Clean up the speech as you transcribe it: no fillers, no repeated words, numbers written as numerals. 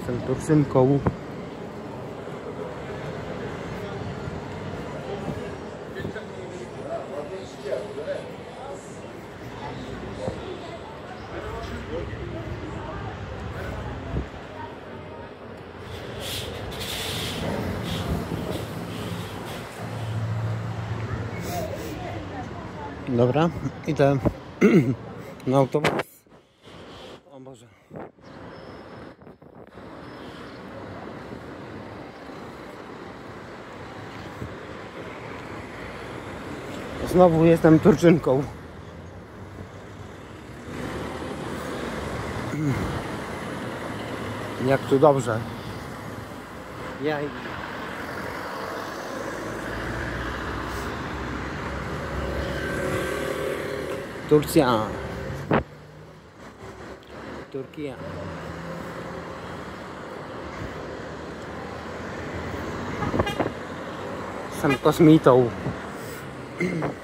Jestem Turczynką. Dobra, idę na autobus. O Boże. Znowu jestem Turczynką. Jak tu dobrze. Jaj. Turcja. Turcja. Jestem kosmitą.